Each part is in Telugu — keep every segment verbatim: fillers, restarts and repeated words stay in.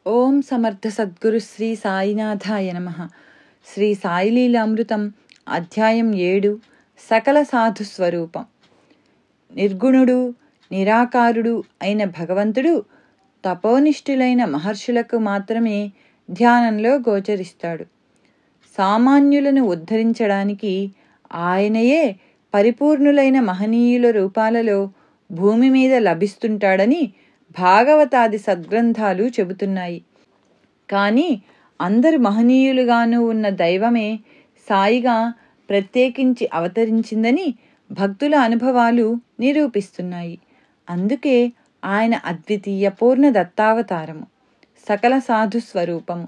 ఓం సమర్థ సద్గురు శ్రీ సాయినాథాయ నమః. శ్రీ సాయిలీలామృతం అధ్యాయం ఏడు. సకల సాధు స్వరూపం. నిర్గుణుడు నిరాకారుడు అయిన భగవంతుడు తపోనిష్ఠులైన మహర్షులకు మాత్రమే ధ్యానంలో గోచరిస్తాడు. సామాన్యులను ఉద్ధరించడానికి ఆయనయే పరిపూర్ణులైన మహనీయుల రూపాలలో భూమి మీద లభిస్తుంటాడని భాగవతాది సద్గ్రంథాలు చెబుతున్నాయి. కానీ అందరు మహనీయులుగాను ఉన్న దైవమే సాయిగా ప్రత్యేకించి అవతరించిందని భక్తుల అనుభవాలు నిరూపిస్తున్నాయి. అందుకే ఆయన అద్వితీయ పూర్ణ దత్తావతారము, సకల సాధు స్వరూపము.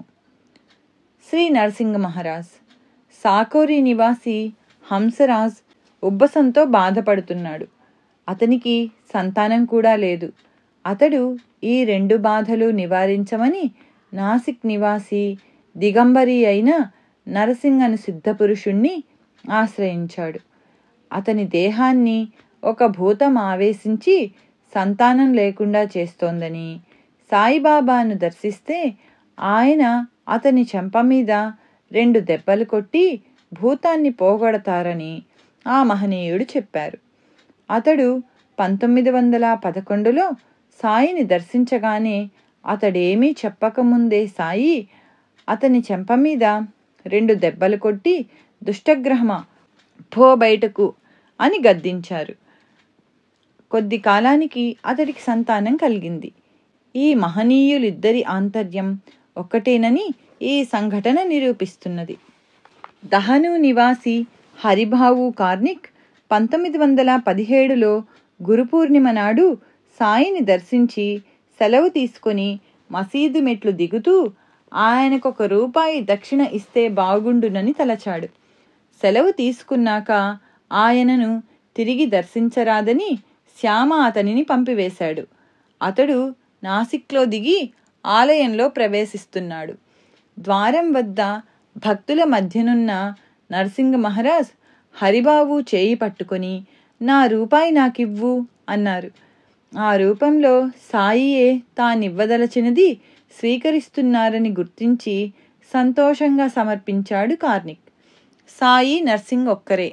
శ్రీ నరసింహ మహారాజ్. సాకోరి నివాసి హంసరాజ్ ఉబ్బసంతో బాధపడుతున్నాడు. అతనికి సంతానం కూడా లేదు. అతడు ఈ రెండు బాధలు నివారించమని నాసిక్ నివాసి దిగంబరి అయిన నరసింగను సిద్ధపురుషుణ్ణి ఆశ్రయించాడు. అతని దేహాన్ని ఒక భూతం ఆవేశించి సంతానం లేకుండా చేస్తోందని, సాయిబాబాను దర్శిస్తే ఆయన అతని చెంప మీద రెండు దెబ్బలు కొట్టి భూతాన్ని పోగొడతారని ఆ మహనీయుడు చెప్పారు. అతడు పంతొమ్మిది వందల పదకొండులో సాయిని దర్శించగానే అతడేమీ చెప్పకముందే సాయి అతని చెంప మీద రెండు దెబ్బలు కొట్టి దుష్టగ్రహమ పో బయటకు అని గద్దించారు. కొద్ది కాలానికి అతడికి సంతానం కలిగింది. ఈ మహనీయులిద్దరి ఆంతర్యం ఒక్కటేనని ఈ సంఘటన నిరూపిస్తున్నది. దహను నివాసి హరిభావు కార్నిక్ పంతొమ్మిది వందల పదిహేడులో గురుపూర్ణిమ నాడు సాయిని దర్శించి సెలవు తీసుకొని మసీదు మెట్లు దిగుతూ ఆయనకొక రూపాయి దక్షిణ ఇస్తే బాగుండునని తలచాడు. సెలవు తీసుకున్నాక ఆయనను తిరిగి దర్శించరాదని శ్యామ అతనిని పంపివేశాడు. అతడు నాసిక్లో దిగి ఆలయంలో ప్రవేశిస్తున్నాడు. ద్వారం వద్ద భక్తుల మధ్యనున్న నరసింహ మహారాజ్ హరిబాబు చేయి పట్టుకొని నా రూపాయి నాకివ్వు అన్నారు. ఆ రూపంలో సాయియే తానివ్వదలచినది స్వీకరిస్తున్నారని గుర్తించి సంతోషంగా సమర్పించాడు కార్నిక్. సాయి నర్సింగ్ ఒక్కరే.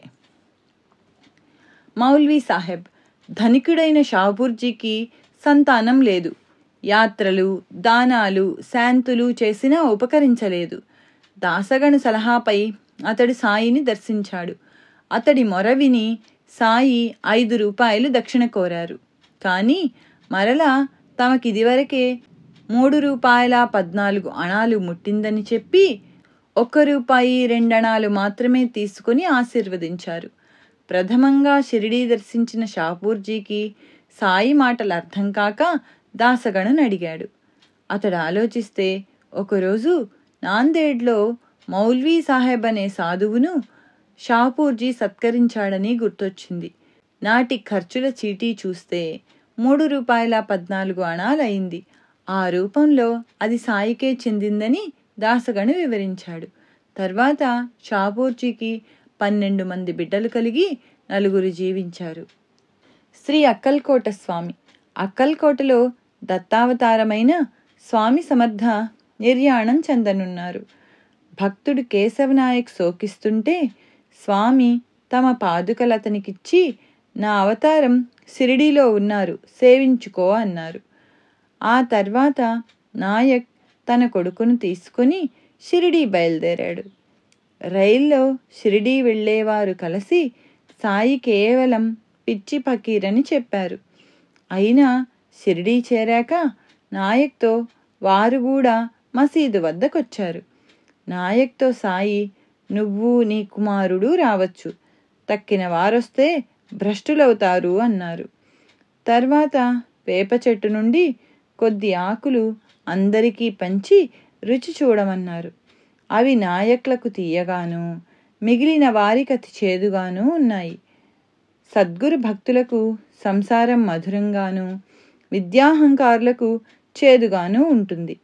మౌల్వీ సాహెబ్. ధనికుడైన షాపూర్జీకి సంతానం లేదు. యాత్రలు, దానాలు, శాంతులు చేసినా ఉపకరించలేదు. దాసగను సలహాపై అతడు సాయిని దర్శించాడు. అతడి మొర విని సాయి ఐదు రూపాయలు దక్షిణ కోరారు. కానీ మరలా తమకిదివరకే మూడు రూపాయల పద్నాలుగు అణాలు ముట్టిందని చెప్పి ఒక్క రూపాయి రెండణాలు మాత్రమే తీసుకుని ఆశీర్వదించారు. ప్రథమంగా షిరిడీ దర్శించిన షాపూర్జీకి సాయి మాటలు అర్థం కాక దాసగణను అడిగాడు. అతడు ఆలోచిస్తే ఒకరోజు నాందేడ్లో మౌల్వీ సాహెబ్ అనే సాధువును షాపూర్జీ సత్కరించాడని గుర్తొచ్చింది. నాటి ఖర్చుల చీటీ చూస్తే మూడు రూపాయల పద్నాలుగు అణాలయింది. ఆ రూపంలో అది సాయికే చెందిందని దాసగను వివరించాడు. తర్వాత షాపూర్జీకి పన్నెండు మంది బిడ్డలు కలిగి నలుగురు జీవించారు. శ్రీ అక్కల్కోట స్వామి. అక్కల్కోటలో దత్తావతారమైన స్వామి సమర్థ నిర్యాణం చెందనున్నారు. భక్తుడు కేశవనాయక్ శోకిస్తుంటే స్వామి తమ పాదుకలతనికిచ్చి నా అవతారం షిరిడీలో ఉన్నారు, సేవించుకో అన్నారు. ఆ తర్వాత నాయక్ తన కొడుకును తీసుకుని షిరిడీ బయలుదేరాడు. రైల్లో షిరిడీ వెళ్ళేవారు కలిసి సాయి కేవలం పిచ్చి ఫకీరని చెప్పారు. అయినా షిరిడీ చేరాక నాయక్తో వారు కూడా మసీదు వద్దకొచ్చారు. నాయక్తో సాయి నువ్వు నీ కుమారుడు రావచ్చు, తక్కిన వారొస్తే భ్రష్టులవుతారు అన్నారు. తర్వాత వేప చెట్టు నుండి కొద్ది ఆకులు అందరికీ పంచి రుచి చూడమన్నారు. అవి నాయకులకు తీయగాను, మిగిలిన వారికతి చేదుగాను ఉన్నాయి. సద్గురు భక్తులకు సంసారం మధురంగాను, విద్యాహంకారులకు చేదుగాను ఉంటుంది.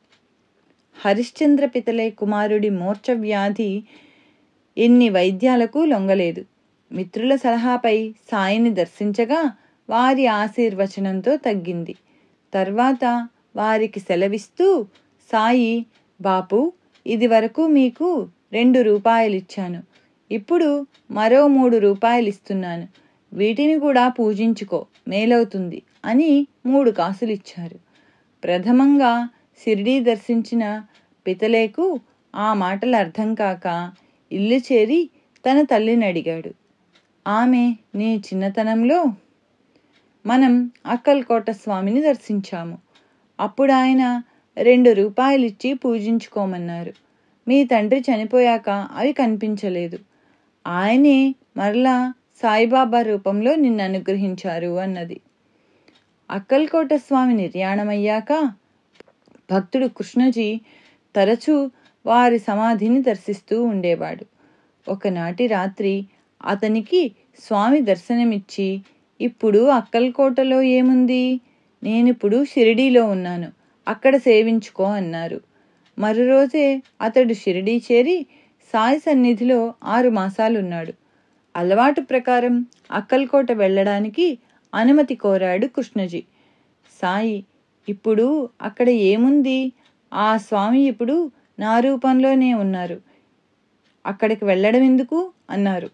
హరిశ్చంద్ర పితలే కుమారుడి మూర్ఛ వ్యాధి ఎన్ని వైద్యాలకు లొంగలేదు. మిత్రుల సలహాపై సాయిని దర్శించగా వారి ఆశీర్వచనంతో తగ్గింది. తర్వాత వారికి సెలవిస్తూ సాయి, బాపు, ఇది వరకు మీకు రెండు రూపాయలు ఇచ్చాను, ఇప్పుడు మరో మూడు రూపాయలు ఇస్తున్నాను, వీటిని కూడా పూజించుకో, మేలవుతుంది అని మూడు కాసులు ఇచ్చారు. ప్రథమంగా షిరిడీ దర్శించిన పితలేకు ఆ మాటలు అర్థం కాక ఇల్లు చేరి తన తల్లిని అడిగాడు. ఆమె, నీ చిన్నతనంలో మనం అక్కల్కోట స్వామిని దర్శించాము. అప్పుడు ఆయన రెండు రూపాయలు ఇచ్చి పూజించుకోమన్నారు. మీ తండ్రి చనిపోయాక అవి కనిపించలేదు. ఆయనే మరలా సాయిబాబా రూపంలో నిన్ను అనుగ్రహించారు అన్నది. అక్కల్కోట స్వామి నిర్యాణమయ్యాక భక్తుడు కృష్ణజీ తరచూ వారి సమాధిని దర్శిస్తూ ఉండేవాడు. ఒకనాటి రాత్రి అతనికి స్వామి దర్శనమిచ్చి, ఇప్పుడు అక్కల్కోటలో ఏముంది, నేనిప్పుడు షిరిడీలో ఉన్నాను, అక్కడ సేవించుకో అన్నారు. మరురోజే అతడు షిరిడీ చేరి సాయి సన్నిధిలో ఆరు మాసాలున్నాడు. అలవాటు ప్రకారం అక్కల్కోట వెళ్ళడానికి అనుమతి కోరాడు కృష్ణజీ. సాయి, ఇప్పుడు అక్కడ ఏముంది, ఆ స్వామి ఇప్పుడు నా రూపంలోనే ఉన్నారు, అక్కడికి వెళ్ళడం ఎందుకు అన్నారు.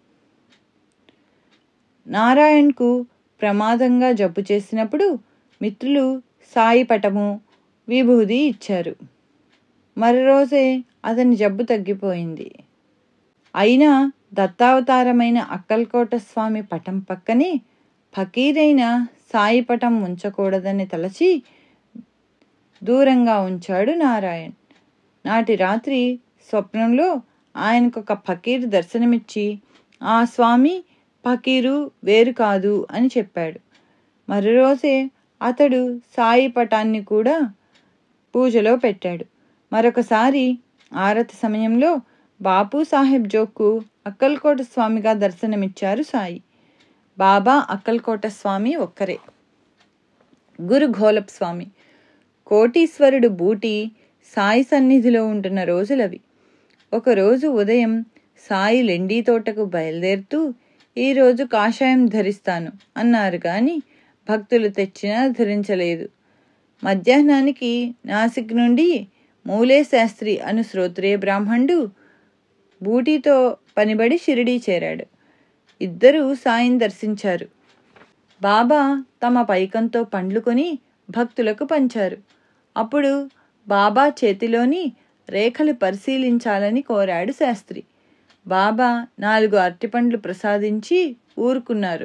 నారాయణ్కు ప్రమాదంగా జబ్బు చేసినప్పుడు మిత్రులు సాయి పటము, విభూది ఇచ్చారు. మరోరోజే అతని జబ్బు తగ్గిపోయింది. అయినా దత్తావతారమైన అక్కల్కోట స్వామి పటం పక్కనే ఫకీరైన సాయి పటం ఉంచకూడదని తలచి దూరంగా ఉంచాడు నారాయణ్. నాటి రాత్రి స్వప్నంలో ఆయనకొక ఫకీరు దర్శనమిచ్చి, ఆ స్వామి ఫకీరు వేరు కాదు అని చెప్పాడు. మరోరోజే అతడు సాయి పటాన్ని కూడా పూజలో పెట్టాడు. మరొకసారి ఆరతి సమయంలో బాపు సాహెబ్ జోక్కు అక్కల్కోట స్వామిగా దర్శనమిచ్చారు సాయి. బాబా అక్కల్కోట స్వామి ఒక్కరే. గురు ఘోలప్ స్వామి, కోటీశ్వరుడు బూటి సాయి సన్నిధిలో ఉంటున్న రోజులవి. ఒకరోజు ఉదయం సాయి లెండీ తోటకు బయలుదేరుతూ, ఈరోజు కాషాయం ధరిస్తాను అన్నారు గాని భక్తులు తెచ్చినా ధరించలేదు. మధ్యాహ్నానికి నాసిక్ నుండి మూలే శాస్త్రి అను శ్రోత్రియ బ్రాహ్మణుడు బూటీతో పనిబడి షిరిడీ చేరాడు. ఇద్దరూ సాయిని దర్శించారు. బాబా తమ పైకంతో పండ్లు కొని భక్తులకు పంచారు. అప్పుడు బాబా చేతిలోని రేఖలు పరిశీలించాలని కోరాడు శాస్త్రి. బాబా నాలుగు అరటిపండ్లు ప్రసాదించి ఊరుకున్నారు.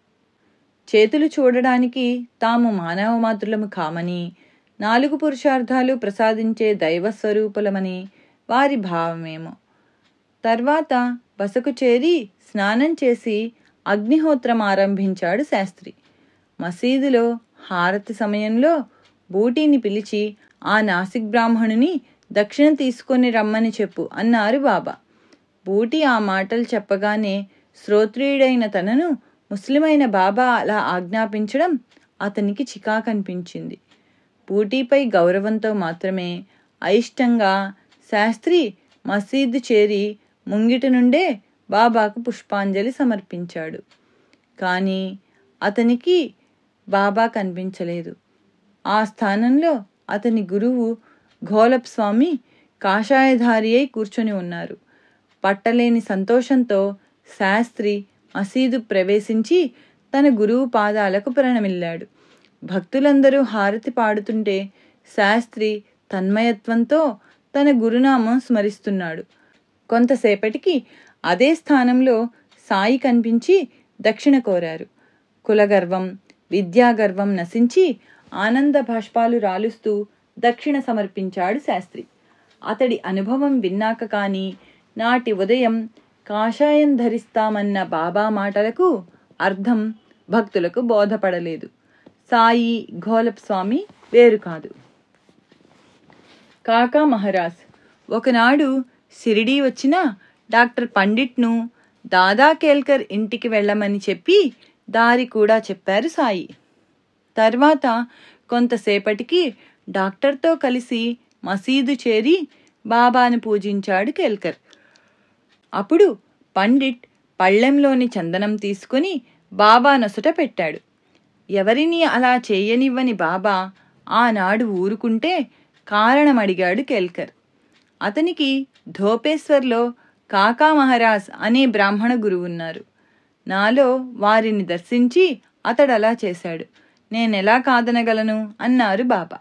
చేతులు చూడడానికి తాము మానవ మాతృలము కామని, నాలుగు పురుషార్థాలు ప్రసాదించే దైవస్వరూపులమని వారి భావమేమో. తర్వాత బసకు చేరి స్నానం చేసి అగ్నిహోత్రం ఆరంభించాడు శాస్త్రి. మసీదులో హారతి సమయంలో బూటీని పిలిచి, ఆ నాసిక్ బ్రాహ్మణుని దక్షిణ తీసుకొని రమ్మని చెప్పు అన్నారు బాబా. బూటీ ఆ మాటలు చెప్పగానే శ్రోత్రియుడైన తనను ముస్లిమైన బాబా అలా ఆజ్ఞాపించడం అతనికి చికాకనిపించింది. బూటీపై గౌరవంతో మాత్రమే అయిష్టంగా శాస్త్రి మసీదు చేరి ముంగిట నుండే బాబాకు పుష్పాంజలి సమర్పించాడు. కానీ అతనికి బాబా కనిపించలేదు. ఆ స్థానంలో అతని గురువు ఘోలప్ స్వామి కాషాయధారి అయి కూర్చొని ఉన్నారు. పట్టలేని సంతోషంతో శాస్త్రి మసీదు ప్రవేశించి తన గురువు పాదాలకు ప్రణమిల్లాడు. భక్తులందరూ హారతి పాడుతుంటే శాస్త్రి తన్మయత్వంతో తన గురునామం స్మరిస్తున్నాడు. కొంతసేపటికి అదే స్థానంలో సాయి కనిపించి దక్షిణ కోరారు. కులగర్వం, విద్యాగర్వం నశించి ఆనంద బాష్పాలు రాలుస్తూ దక్షిణ సమర్పించాడు శాస్త్రి. అతడి అనుభవం విన్నాక కానీ నాటి ఉదయం కాషాయం ధరిస్తామన్న బాబా మాటలకు అర్థం భక్తులకు బోధపడలేదు. సాయి, ఘోలప్ స్వామి వేరు కాదు. కాకా మహారాజ్ ఒకనాడు షిరిడీ వచ్చిన డాక్టర్ పండిట్ను దాదా కేల్కర్ ఇంటికి వెళ్ళమని చెప్పి దారి కూడా చెప్పారు సాయి. తర్వాత కొంతసేపటికి డాక్టర్తో కలిసి మసీదు చేరి బాబాను పూజించాడు కేల్కర్. అప్పుడు పండిట్ పళ్ళెంలోని చందనం తీసుకుని బాబా నొసట పెట్టాడు. ఎవరినీ అలా చేయనివ్వని బాబా ఆనాడు ఊరుకుంటే కారణమడిగాడు కేల్కర్. అతనికి ధోపేశ్వర్లో కాకా మహారాజ్ అనే బ్రాహ్మణ గురువున్నారు. నాలో వారిని దర్శించి అతడు అలా చేశాడు, నేనెలా కాదనగలను అన్నారు బాబా.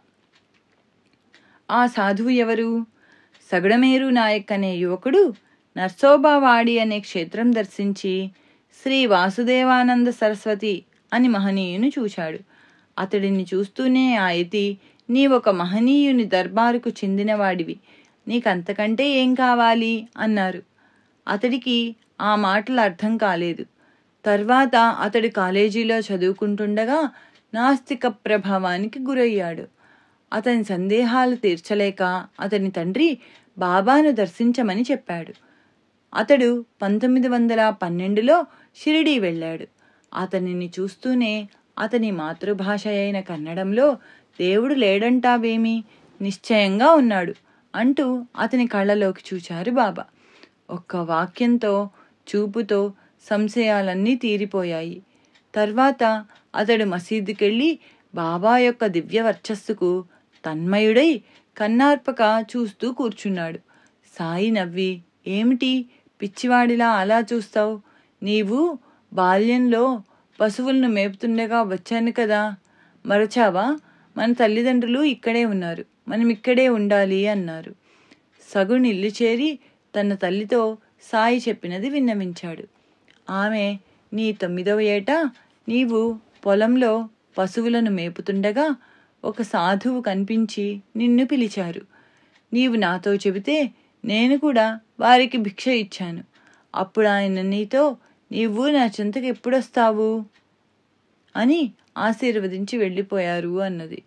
ఆ సాధువు ఎవరు? సగుడమేరు నాయక్ అనే యువకుడు నర్సోబావాడి అనే క్షేత్రం దర్శించి శ్రీ వాసుదేవానంద సరస్వతి అని మహనీయుని చూశాడు. అతడిని చూస్తూనే ఆ యతి, నీవొక మహనీయుని దర్బారుకు చెందినవాడివి, నీకంతకంటే ఏం కావాలి అన్నారు. అతడికి ఆ మాటలు అర్థం కాలేదు. తర్వాత అతడు కాలేజీలో చదువుకుంటుండగా నాస్తిక ప్రభావానికి గురయ్యాడు. అతని సందేహాలు తీర్చలేక అతని తండ్రి బాబాను దర్శించమని చెప్పాడు. అతడు పంతొమ్మిది వందల పన్నెండులో షిరిడీ వెళ్ళాడు. అతనిని చూస్తూనే అతని మాతృభాష అయిన కన్నడంలో దేవుడు లేడంటావేమి, నిశ్చయంగా ఉన్నాడు అంటూ అతని కళ్ళలోకి చూచారు బాబా. ఒక్క వాక్యంతో, చూపుతో సంశయాలన్నీ తీరిపోయాయి. తర్వాత అతడు మసీదుకెళ్ళి బాబా యొక్క దివ్య వర్చస్సుకు తన్మయుడై కన్నార్పక చూస్తూ కూర్చున్నాడు. సాయి నవ్వి, ఏమిటి పిచ్చివాడిలా అలా చూస్తావు? నీవు బాల్యంలో పశువులను మేపుతుండగా వచ్చాను కదా, మరచావా? మన తల్లిదండ్రులు ఇక్కడే ఉన్నారు, మనం ఇక్కడే ఉండాలి అన్నారు. సగుణ్ ఇల్లు చేరి తన తల్లితో సాయి చెప్పినది విన్నవించాడు. ఆమె, నీ తొమ్మిదవ ఏట నీవు పొలంలో పశువులను మేపుతుండగా ఒక సాధువు కనిపించి నిన్ను పిలిచారు. నీవు నాతో చెబితే నేను కూడా వారికి భిక్ష ఇచ్చాను. అప్పుడు ఆయన నీతో, నీవు నా చెంతకు ఎప్పుడొస్తావు అని ఆశీర్వదించి వెళ్ళిపోయారు అన్నది.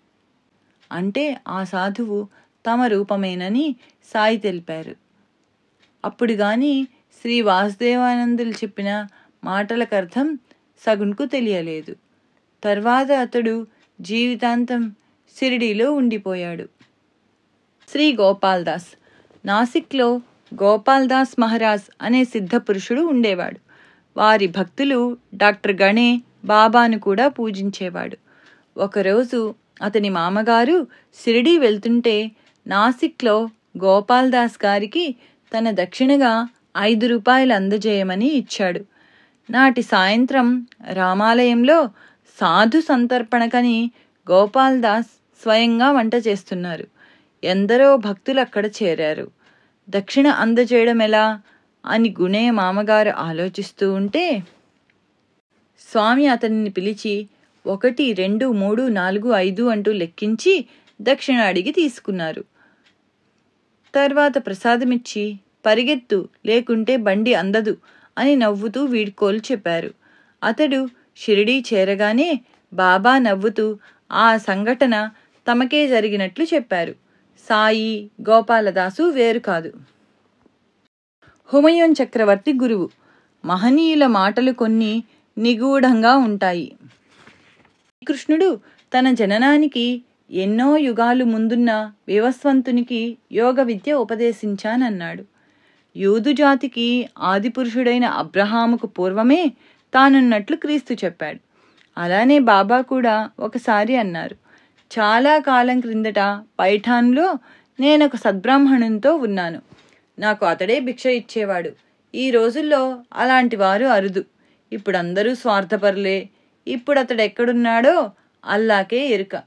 అంటే ఆ సాధువు తమ రూపమేనని సాయి తెలిపారు. అప్పుడు గాని శ్రీ వాసుదేవానందులు చెప్పిన మాటలకు అర్థం సగున్కు తెలియలేదు. తర్వాత అతడు జీవితాంతం షిరిడీలో ఉండిపోయాడు. శ్రీ గోపాల్దాస్. నాసిక్లో గోపాల్దాస్ మహారాజ్ అనే సిద్ధ పురుషుడు ఉండేవాడు. వారి భక్తులు డాక్టర్ గణే బాబాను కూడా పూజించేవాడు. ఒకరోజు అతని మామగారు షిరిడీ వెళ్తుంటే నాసిక్లో గోపాల్దాస్ గారికి తన దక్షిణగా ఐదు రూపాయలు అందజేయమని ఇచ్చాడు. నాటి సాయంత్రం రామాలయంలో సాధు సంతర్పణకని గోపాల్దాస్ స్వయంగా వంట చేస్తున్నారు. ఎందరో భక్తులు అక్కడ చేరారు. దక్షిణ అందజేయడం ఎలా అని గుణే మామగారు ఆలోచిస్తూ ఉంటే స్వామి అతనిని పిలిచి ఒకటి రెండు మూడు నాలుగు ఐదు అంటూ లెక్కించి దక్షిణ అడిగి తీసుకున్నారు. తర్వాత ప్రసాదమిచ్చి పరిగెత్తు, లేకుంటే బండి అందదు అని నవ్వుతూ వీడ్కోలు చెప్పారు. అతడు షిరిడీ చేరగానే బాబా నవ్వుతూ ఆ సంఘటన తమకే జరిగినట్లు చెప్పారు. సాయి, గోపాలదాసు వేరు కాదు. హుమయూన్ చక్రవర్తి గురువు. మహనీయుల మాటలు కొన్ని నిగూఢంగా ఉంటాయి. కృష్ణుడు తన జననానికి ఎన్నో యుగాలు ముందున్న వివస్వంతునికి యోగ విద్య ఉపదేశించానన్నాడు. యూదు జాతికి ఆదిపురుషుడైన అబ్రహాముకు పూర్వమే తానున్నట్లు క్రీస్తు చెప్పాడు. అలానే బాబా కూడా ఒకసారి అన్నారు, చాలా కాలం క్రిందట పైఠాన్లో నేనొక సద్బ్రాహ్మణునితో ఉన్నాను. నాకు అతడే భిక్ష ఇచ్చేవాడు. ఈ రోజుల్లో అలాంటి వారు అరుదు. ఇప్పుడు అందరూ స్వార్థపరులే. ఇప్పుడు అతడు ఎక్కడున్నాడో అల్లాకే ఎరుక.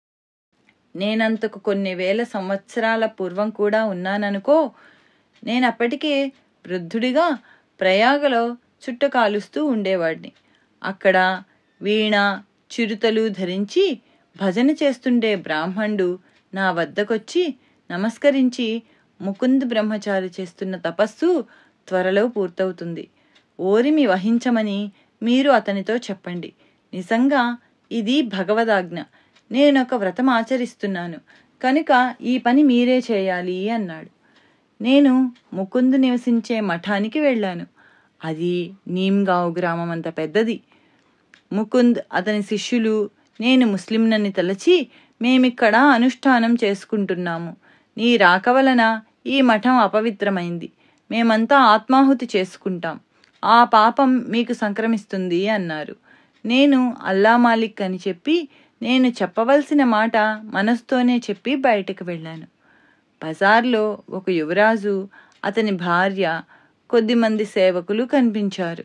నేనంతకు కొన్ని వేల సంవత్సరాల పూర్వం కూడా ఉన్నాననుకో. నేనప్పటికే వృద్ధుడిగా ప్రయాగలో చుట్ట కాలుస్తూ ఉండేవాడిని. అక్కడ వీణ చిరుతలు ధరించి భజన చేస్తుండే బ్రాహ్మణుడు నా వద్దకొచ్చి నమస్కరించి, ముకుంద్ బ్రహ్మచారి చేస్తున్న తపస్సు త్వరలో పూర్తవుతుంది, ఓరిమి వహించమని మీరు అతనితో చెప్పండి. నిజంగా ఇది భగవదాజ్ఞ. నేనొక వ్రతం ఆచరిస్తున్నాను కనుక ఈ పని మీరే చేయాలి అన్నాడు. నేను ముకుంద్ నివసించే మఠానికి వెళ్ళాను. అది నీమ్గావ్ గ్రామం అంత పెద్దది. ముకుంద్, అతని శిష్యులు, నేను ముస్లింనని తలచి మేమిక్కడ అనుష్ఠానం చేసుకుంటున్నాము. నీ రాక వలన ఈ మఠం అపవిత్రమైంది. మేమంతా ఆత్మాహుతి చేసుకుంటాం. ఆ పాపం మీకు సంక్రమిస్తుంది అన్నారు. నేను అల్లా మాలిక్ అని చెప్పి నేను చెప్పవలసిన మాట మనసుతోనే చెప్పి బయటకు వెళ్ళాను. బజార్లో ఒక యువరాజు, అతని భార్య, కొద్దిమంది సేవకులు కనిపించారు.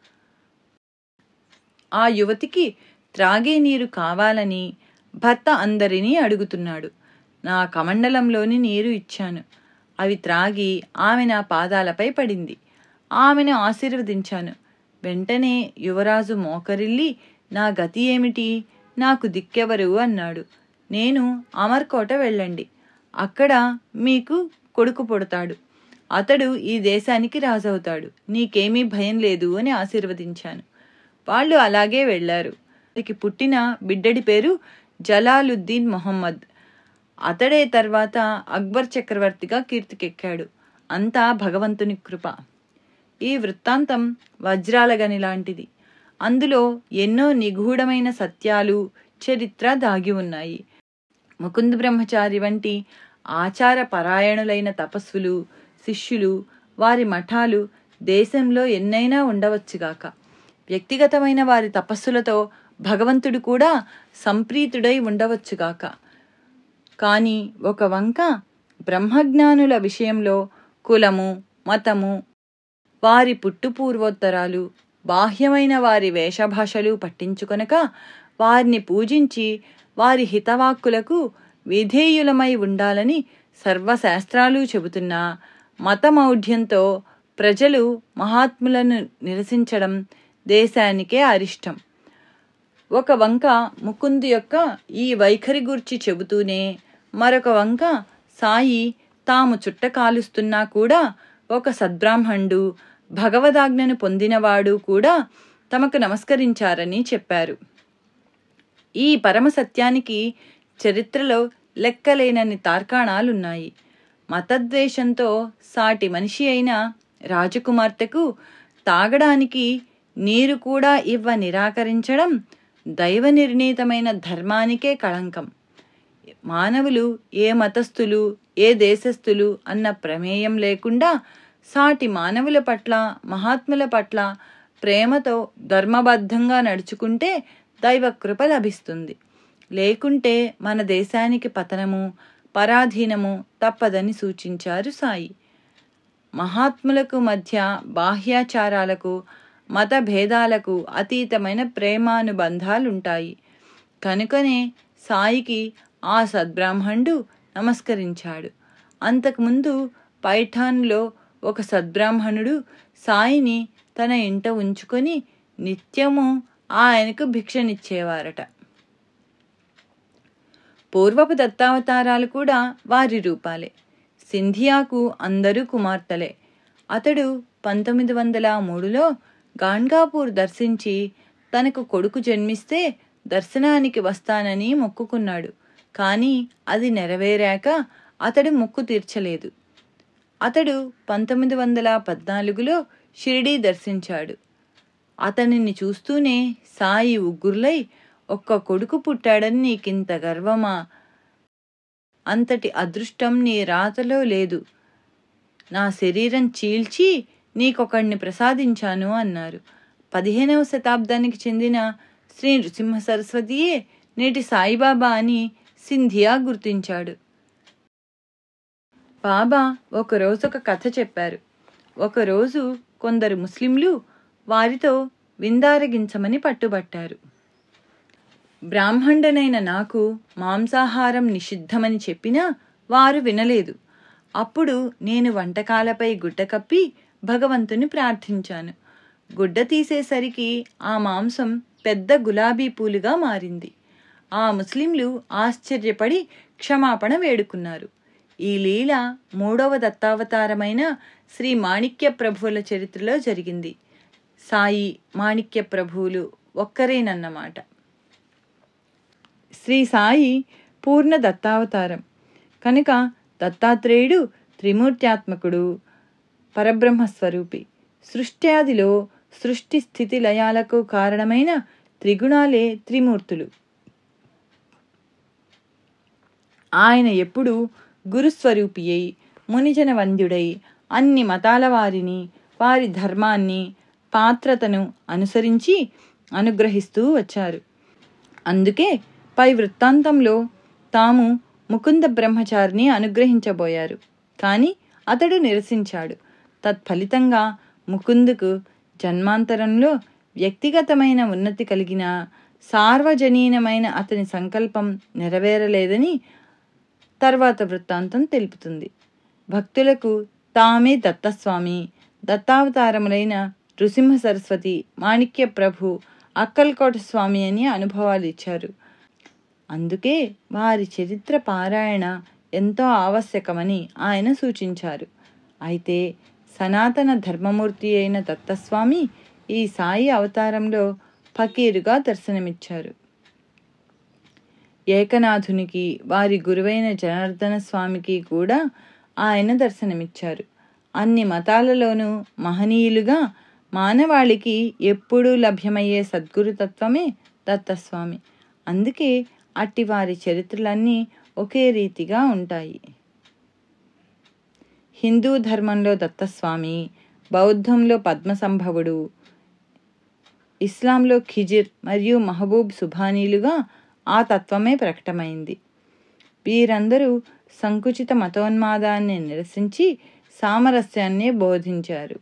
ఆ యువతికి త్రాగే నీరు కావాలని భర్త అందరినీ అడుగుతున్నాడు. నా కమండలంలోని నీరు ఇచ్చాను. అవి త్రాగి ఆమె నా పాదాలపై పడింది. ఆమెను ఆశీర్వదించాను. వెంటనే యువరాజు మోకరిల్లి, నా గతి ఏమిటి, నాకు దిక్కెవరు అన్నాడు. నేను అమర్కోట వెళ్ళండి, అక్కడ మీకు కొడుకు పుడతాడు, అతడు ఈ దేశానికి రాజవుతాడు, నీకేమీ భయం లేదు అని ఆశీర్వదించాను. వాళ్ళు అలాగే వెళ్లారు. వారికి పుట్టిన బిడ్డడి పేరు జలాలుద్దీన్ మొహమ్మద్. అతడే తర్వాత అక్బర్ చక్రవర్తిగా కీర్తికెక్కాడు. అంతా భగవంతుని కృప. ఈ వృత్తాంతం వజ్రాల గని లాంటిది. అందులో ఎన్నో నిగూఢమైన సత్యాలు, చరిత్ర దాగి ఉన్నాయి. ముకుంద బ్రహ్మచారి వంటి ఆచార పరాయణులైన తపస్సులు, శిష్యులు, వారి మఠాలు దేశంలో ఎన్నైనా ఉండవచ్చుగాక. వ్యక్తిగతమైన వారి తపస్సులతో భగవంతుడు కూడా సంప్రీతుడై ఉండవచ్చుగాక. కానీ ఒక వంక బ్రహ్మజ్ఞానుల విషయంలో కులము, మతము, వారి పుట్టుపూర్వోత్తరాలు, బాహ్యమైన వారి వేషభాషలు పట్టించుకొనక వారిని పూజించి వారి హితవాక్కులకు విధేయులమై ఉండాలని సర్వశాస్త్రాలు చెబుతున్నా మతమౌఢ్యంతో ప్రజలు మహాత్ములను నిరసించడం దేశానికే అరిష్టం. ఒక వంక ముకుందు యొక్క ఈ వైఖరి గూర్చి చెబుతూనే మరొక వంక సాయి తాము చుట్ట కాలుస్తున్నా కూడా ఒక సద్బ్రాహ్మణుడు, భగవదాజ్ఞను పొందినవాడు కూడా తమకు నమస్కరించారని చెప్పారు. ఈ పరమ సత్యానికి చరిత్రలో లెక్కలేనన్ని తార్కాణాలున్నాయి. మతద్వేషంతో సాటి మనిషి అయిన రాజకుమార్తెకు తాగడానికి నీరు కూడా ఇవ్వ నిరాకరించడం దైవ నిర్ణీతమైన ధర్మానికే కళంకం. మానవులు ఏ మతస్థులు, ఏ దేశస్థులు అన్న ప్రమేయం లేకుండా సాటి మానవుల పట్ల, మహాత్ముల పట్ల ప్రేమతో ధర్మబద్ధంగా నడుచుకుంటే దైవకృప లభిస్తుంది. లేకుంటే మన దేశానికి పతనము, పరాధీనము తప్పదని సూచించారు సాయి. మహాత్ములకు మధ్య బాహ్యాచారాలకు, మత భేదాలకు అతీతమైన ప్రేమానుబంధాలుంటాయి. కనుకనే సాయికి ఆ సద్బ్రాహ్మణుడు నమస్కరించాడు. అంతకుముందు పైఠాన్లో ఒక సద్బ్రాహ్మణుడు సాయిని తన ఇంట ఉంచుకొని నిత్యము ఆయనకు భిక్షనిచ్చేవారట. పూర్వపు దత్తావతారాలు కూడా వారి రూపాలే. సింధియాకు అందరూ కుమార్తెలే. అతడు పంతొమ్మిది వందల మూడులో గాన్గాపూర్ దర్శించి తనకు కొడుకు జన్మిస్తే దర్శనానికి వస్తానని మొక్కుకున్నాడు. కానీ అది నెరవేరాక అతడు మొక్కు తీర్చలేదు. అతడు పంతొమ్మిది వందల పద్నాలుగులో షిరిడీ దర్శించాడు. అతనిని చూస్తూనే సాయి ఉగ్గుర్లై, ఒక్క కొడుకు పుట్టాడని నీకింత గర్వమా? అంతటి అదృష్టం నీ రాతలో లేదు. నా శరీరం చీల్చి నీకొకడిని ప్రసాదించాను అన్నారు. పదిహేనవ శతాబ్దానికి చెందిన శ్రీ నృసింహ సరస్వతియే నేటి సాయిబాబా అని సింధియా గుర్తించాడు. బాబా ఒకరోజు ఒక కథ చెప్పారు. ఒకరోజు కొందరు ముస్లింలు వారితో విందారగించమని పట్టుబట్టారు. బ్రాహ్మణుడనైన నాకు మాంసాహారం నిషిద్ధమని చెప్పినా వారు వినలేదు. అప్పుడు నేను వంటకాలపై గుడ్డ కప్పి భగవంతుని ప్రార్థించాను. గుడ్డ తీసేసరికి ఆ మాంసం పెద్ద గులాబీ పూలుగా మారింది. ఆ ముస్లింలు ఆశ్చర్యపడి క్షమాపణ వేడుకున్నారు. ఈ లీల మూడవ దత్తావతారమైన శ్రీ మాణిక్య ప్రభువుల చరిత్రలో జరిగింది. సాయి, మాణిక్య ప్రభువులు ఒక్కరేనన్నమాట. శ్రీ సాయి పూర్ణ దత్తావతారం కనుక దత్తాత్రేయుడు త్రిమూర్త్యాత్మకుడు, పరబ్రహ్మస్వరూపి. సృష్ట్యాదిలో సృష్టి స్థితి లయాలకు కారణమైన త్రిగుణాలే త్రిమూర్తులు. ఆయన ఎప్పుడూ గురుస్వరూపి అయి, మునిజన వంద్యుడై అన్ని మతాల వారిని, వారి ధర్మాన్ని, పాత్రతను అనుసరించి అనుగ్రహిస్తూ వచ్చారు. అందుకే పై వృత్తాంతంలో తాము ముకుంద బ్రహ్మచారిని అనుగ్రహించబోయారు. కాని అతడు నిరసించాడు. తత్ఫలితంగా ముకుందుకు జన్మాంతరంలో వ్యక్తిగతమైన ఉన్నతి కలిగిన సార్వజనీనమైన అతని సంకల్పం నెరవేరలేదని తర్వాత వృత్తాంతం తెలుపుతుంది. భక్తులకు తామే దత్తస్వామి, దత్తావతారములైన నృసింహ సరస్వతి, మాణిక్య ప్రభు, అక్కల్కోట స్వామి అని అనుభవాలు ఇచ్చారు. అందుకే వారి చరిత్ర పారాయణ ఎంతో ఆవశ్యకమని ఆయన సూచించారు. అయితే సనాతన ధర్మమూర్తి అయిన దత్తస్వామి ఈ సాయి అవతారంలో ఫకీరుగా దర్శనమిచ్చారు. ఏకనాథునికి, వారి గురువైన జనార్దన స్వామికి కూడా ఆయన దర్శనమిచ్చారు. అన్ని మతాలలోనూ మహనీయులుగా మానవాళికి ఎప్పుడూ లభ్యమయ్యే సద్గురుతత్వమే దత్తస్వామి. అందుకే అట్టి వారి చరిత్రలన్నీ ఒకే రీతిగా ఉంటాయి. హిందూ ధర్మంలో దత్తస్వామి, బౌద్ధంలో పద్మసంభవుడు, ఇస్లాంలో ఖిజిర్ మరియు మహబూబ్ సుభానీలుగా ఆ తత్వమే ప్రకటమైంది. వీరందరూ సంకుచిత మతోన్మాదాన్ని నిరసించి సామరస్యాన్ని బోధించారు.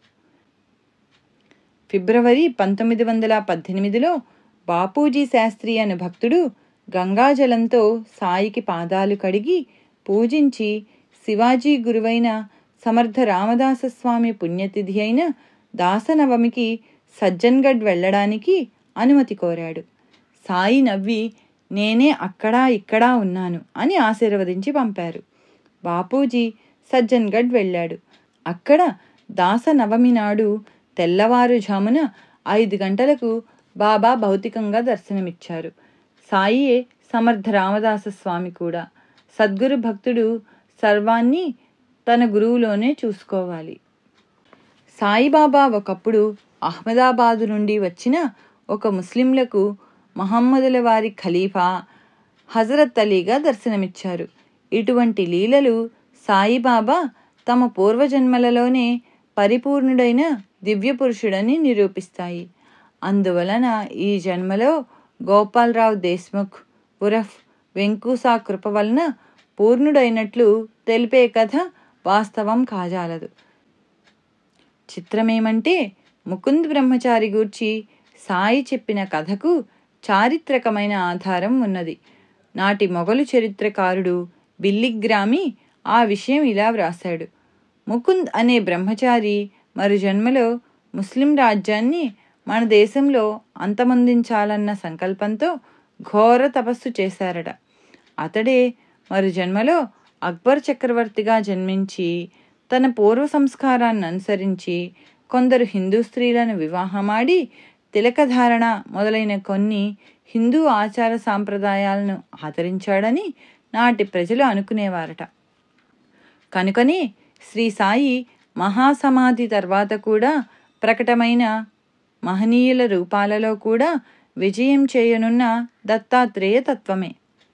ఫిబ్రవరి పంతొమ్మిది వందల పద్దెనిమిదిలో బాపూజీ శాస్త్రి అనే భక్తుడు గంగాజలంతో సాయికి పాదాలు కడిగి పూజించి శివాజీ గురువైన సమర్థ రామదాసస్వామి పుణ్యతిథి అయిన దాసనవమికి సజ్జన్గఢ్ వెళ్ళడానికి అనుమతి కోరాడు. సాయి నవ్వి నేనే అక్కడా ఇక్కడా ఉన్నాను అని ఆశీర్వదించి పంపారు. బాపూజీ సజ్జన్గఢ్ వెళ్ళాడు. అక్కడ దాసనవమి నాడు తెల్లవారుజామున ఐదు గంటలకు బాబా భౌతికంగా దర్శనమిచ్చారు. సాయియే సమర్థ రామదాస స్వామి కూడా. సద్గురు భక్తుడు సర్వాన్ని తన గురువులోనే చూసుకోవాలి. సాయిబాబా ఒకప్పుడు అహ్మదాబాదు నుండి వచ్చిన ఒక ముస్లింలకు మహమ్మదుల వారి ఖలీఫా హజరత్ అలీగా దర్శనమిచ్చారు. ఇటువంటి లీలలు సాయిబాబా తమ పూర్వజన్మలలోనే పరిపూర్ణుడైన దివ్య పురుషుడని నిరూపిస్తాయి. అందువలన ఈ జన్మలో గోపాలరావు దేశ్ముఖ్ ఉరఫ్ వెంకూసా కృప వలన పూర్ణుడైనట్లు తెలిపే కథ వాస్తవం కాజాలదు. చిత్రమేమంటే ముకుంద్ బ్రహ్మచారి గూర్చి సాయి చెప్పిన కథకు చారిత్రకమైన ఆధారం ఉన్నది. నాటి మొఘలు చరిత్రకారుడు బిల్లిగ్రామి ఆ విషయం ఇలా వ్రాశాడు. ముకుంద్ అనే బ్రహ్మచారి మరు జన్మలో ముస్లిం రాజ్యాన్ని మన దేశంలో అంతమొందించాలన్న సంకల్పంతో ఘోర తపస్సు చేశారట. అతడే మరు జన్మలో అక్బర్ చక్రవర్తిగా జన్మించి తన పూర్వ సంస్కారాన్ని అనుసరించి కొందరు హిందూ స్త్రీలను వివాహమాడి తిలకధారణ మొదలైన కొన్ని హిందూ ఆచార సాంప్రదాయాలను ఆదరించాడని నాటి ప్రజలు అనుకునేవారట. కనుకనే శ్రీ సాయి మహాసమాధి తర్వాత కూడా ప్రకటమైన మహనీయుల రూపాలలో కూడా విజయం చేయనున్న దత్తాత్రేయ తత్వమే.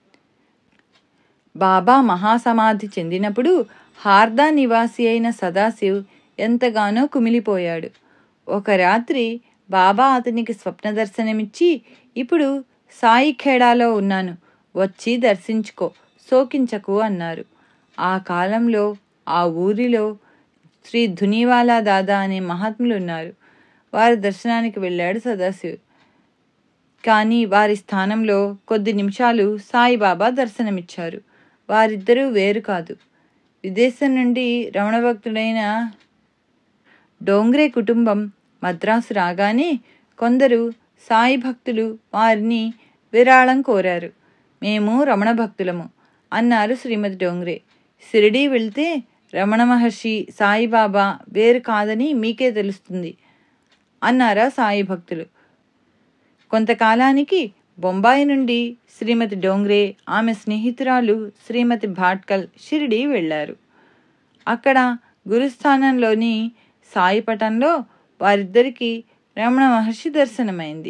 బాబా మహాసమాధి చెందినప్పుడు హార్దా నివాసి అయిన సదాశివ్ ఎంతగానో కుమిలిపోయాడు. ఒక రాత్రి బాబా అతనికి స్వప్న దర్శనమిచ్చి, ఇప్పుడు సాయి ఖేడాలో ఉన్నాను, వచ్చి దర్శించుకో, శోకించకు అన్నారు. ఆ కాలంలో ఆ ఊరిలో శ్రీ ధునీవాలా దాదా అనే మహాత్ములు ఉన్నారు. వారి దర్శనానికి వెళ్ళాడు సదాశివ్. కానీ వారి స్థానంలో కొద్ది నిమిషాలు సాయిబాబా దర్శనమిచ్చారు. వారిద్దరూ వేరు కాదు. విదేశం నుండి రమణ భక్తుడైన డోంగ్రే కుటుంబం మద్రాసు రాగానే కొందరు సాయి భక్తులు వారిని విరాళం కోరారు. మేము రమణ భక్తులము అన్నారు శ్రీమతి డోంగ్రే. షిరిడీ వెళ్తే రమణ మహర్షి సాయిబాబా వేరు కాదని మీకే తెలుస్తుంది అన్నారా సాయి భక్తులు. కొంతకాలానికి బొంబాయి నుండి శ్రీమతి డోంగ్రే, ఆమె స్నేహితురాలు శ్రీమతి భాట్కల్ షిరిడీ వెళ్లారు. అక్కడ గురుస్థానంలోని సాయిపటంలో వారిద్దరికీ రమణ మహర్షి దర్శనమైంది.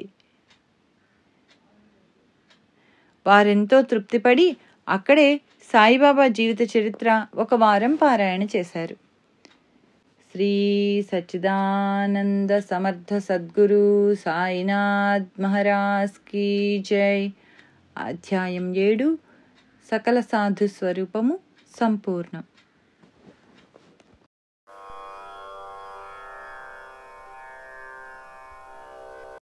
వారెంతో తృప్తిపడి అక్కడే సాయిబాబా జీవిత చరిత్ర ఒక వారం పారాయణ చేశారు. శ్రీ సచ్చిదానంద సమర్థ సద్గురు సాయినాథ్ మహారాజ్ కీ జై. అధ్యాయం ఏడు. సకల సాధు స్వరూపము సంపూర్ణం.